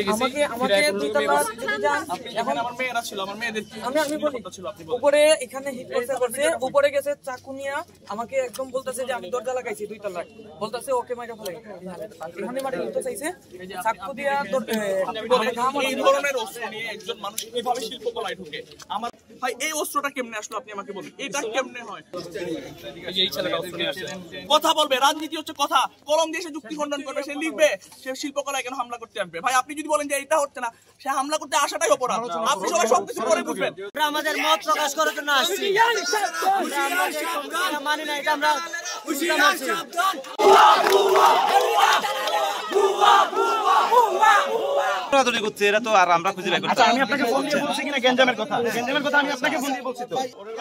গেছি আমাকে দুই তলা যদি যান এখন আমার মেয়েরা ছিল আমার মেয়েদের কি আমি বলি উপরে এখানে হিট করছে উপরে গেছে চাকু নিয়ে আমাকে একদম বলতেছে যে আমি দরজা লাগাইছি দুই তলায় বলতেছে ওকে মাইরা ফেলাই এখানে মাটি উঠতে চাইছে চাকু দিয়া এই ধরনের অস্ত্র নিয়ে একজন মানুষ কিভাবে শিল্পকলায় ঢুকে আমার ভাই এই অস্ত্রটা কেমনে আসলো আপনি আমাকে বলুন এটা কেমনে হয় এই ছেলেটা অস্ত্র নিয়ে আসছে কথা বলবে রাজনীতি হচ্ছে কথা কলম দিয়ে সে যুক্তি খণ্ডন করবে সে লিখবে সে শিল্পকলায় কেন হামলা করতে আসবে ভাই আপনি যদি বলেন যে এটা হচ্ছে না সে হামলা করতে আসাটাই অপরাধ আপনি সবাই সবকিছু পরে বুঝবেন আমরা আমাদের মত প্রকাশ করার জন্য আসছি আমরা মানি না এটা আমরা এরা তো আর আমরা খুঁজে বের করতে আমি আপনাকে ফোন দিয়ে বলছি কিনা গেঞ্জামের কথা আমি আপনাকে ফোন দিয়ে বলছি তো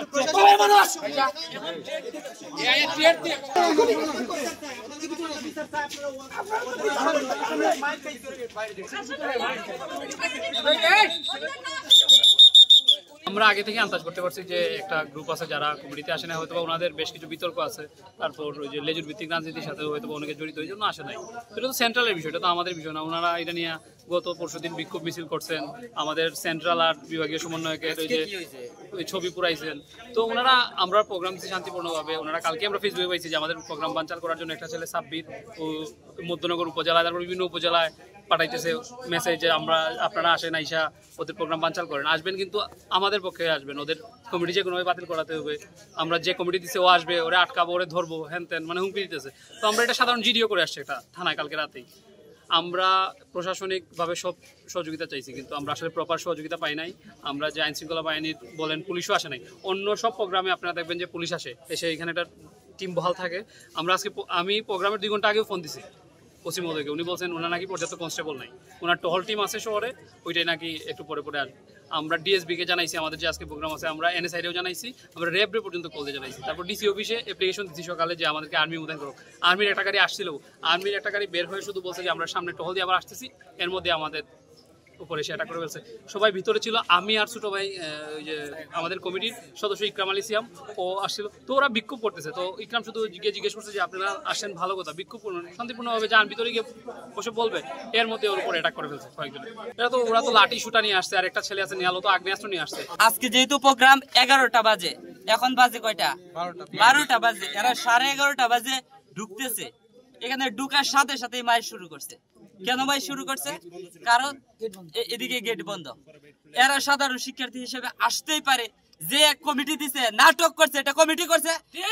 আমরা আগে থেকে আন্দাজ করতে পারছি যে একটা গ্রুপ আছে যারা কমিটিতে আসে না হয়তো বা ওনাদের বেশ কিছু বিতর্ক আছে তারপর ওই যে লেজুর ভিত্তিক রাজনীতির সাথে হয়তো অনেকে জড়িত এই জন্য আসে নাই এটা তো সেন্ট্রালের বিষয় এটা তো আমাদের বিষয় না ওনারা এটা নিয়ে গত পরশুদিন বিক্ষোভ মিছিল করছেন আমাদের সেন্ট্রাল আর বিভাগীয় সমন্বয়কের ওই যে ওই ছবি পুরাইছেন তো ওনারা আমরা প্রোগ্রাম দিচ্ছি শান্তিপূর্ণভাবে ওনারা কালকে আমরা ফেসবুকে পাইছি যে আমাদের প্রোগ্রাম বানচাল করার জন্য একটা ছেলে সাব্বির ও মধ্যনগর উপজেলায় তারপর বিভিন্ন উপজেলায় পাঠাইতেছে মেসেজ যে আপনারা আসেন আইসা ওদের প্রোগ্রাম বানচাল করেন আসবেন কিন্তু আমাদের পক্ষে আসবেন ওদের কমিটি যে কোনোভাবে বাতিল করাতে হবে আমরা যে কমিটি দিচ্ছে ও আসবে ওরে আটকাবো ওরে ধরবো হ্যান ত্যান মানে হুমকি দিতেছে তো আমরা এটা সাধারণ জিডিও করে আসছি এটা থানায় কালকে রাতেই আমরা প্রশাসনিকভাবে সব সহযোগিতা চাইছি কিন্তু আমরা আসলে প্রপার সহযোগিতা পাই নাই আমরা যে আইনশৃঙ্খলা বাহিনী বলেন পুলিশও আসে নাই অন্য সব প্রোগ্রামে আপনারা দেখবেন যে পুলিশ আসে এসে এখানে একটা টিম বহাল থাকে আমরা আজকে আমি প্রোগ্রামের 2 ঘন্টা আগেও ফোন দিছি ওসি মহোদয়কে উনি বলছেন ওনার নাকি পর্যাপ্ত কনস্টেবল নাই ওনার টহল টিম আছে শহরে ওইটাই নাকি একটু পরে পরে আসবে আমরা ডিএসবিকে জানাইছি আমাদের যে আজকে প্রোগ্রাম আছে আমরা এনএসআইরেও জানাইছি আমরা র্যাবরে পর্যন্ত কল দিয়ে জানাইছি তারপর ডিসি অফিসে অ্যাপ্লিকেশন দিচ্ছি সকালে যে আমাদেরকে আর্মি মোতায়েন করো আর্মির একটা গাড়ি আসছিল আর্মির একটা গাড়ি বের হয়ে শুধু বলছে যে আমরা সামনে টহল দিয়ে আবার আসতেছি এর মধ্যে আমাদের উপরে সে অ্যাটাক করে ফেলছে সবাই ভিতরে ছিল আমি আর ছোটো ভাই ওই যে আমাদের কমিটির সদস্য ইকরাম আলী সিয়াম ও আসছিল তো ওরা বিক্ষোভ করতেছে তো ইকরাম শুধু জিজ্ঞেস করছে যে আপনারা আসেন ভালো কথা বিক্ষোভ করুন শান্তিপূর্ণভাবে যান ভিতরে গিয়ে বসে বলবে এর মধ্যে ওর উপরে অ্যাটাক করে ফেলছে কয়েকজনে ওরা তো লাঠি শুটা নিয়ে আসছে আর একটা ছেলে আছে নিয়ালো তো আগ্নেয়াস্ত্র নিয়ে আসছে আজকে যেহেতু প্রোগ্রাম 11টা বাজে এখন বাজে কয়টা 12টা বাজে এরা 11:30 বাজে ঢুকতেছে এখানে ঢুকার সাথে সাথে মাইর শুরু করছে কেন ভাই শুরু করছে কারণ এদিকে গেট বন্ধ এরা সাধারণ শিক্ষার্থী হিসেবে আসতেই পারে যে কমিটি দিছে নাটক করছে এটা কমিটি করছে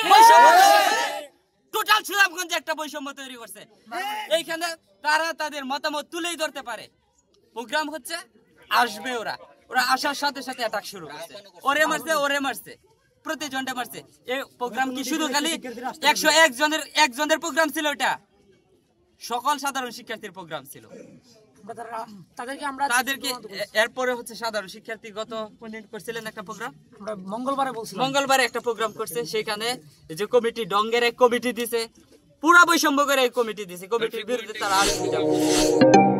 টোটাল সুনামগঞ্জে একটা বৈষম্য তৈরি করছে এইখানে তারা তাদের মতামত তুলেই ধরতে পারে প্রোগ্রাম হচ্ছে আসবে ওরা আসার সাথে সাথে অ্যাটাক শুরু করছে ওরে মারছে প্রতিজনটা মারছে এই প্রোগ্রাম কি শুধু খালি 101 জনের প্রোগ্রাম ছিল এটা সকল সাধারণ শিক্ষার্থীর প্রোগ্রাম ছিল তাদেরকে এরপরে হচ্ছে সাধারণ শিক্ষার্থী গত করছিলেন একটা প্রোগ্রাম মঙ্গলবারে একটা প্রোগ্রাম করছে সেখানে যে কমিটি ডঙ্গের এক কমিটি দিছে পুরা বৈষম্য করে কমিটি দিছে কমিটির বিরুদ্ধে তারা আসছে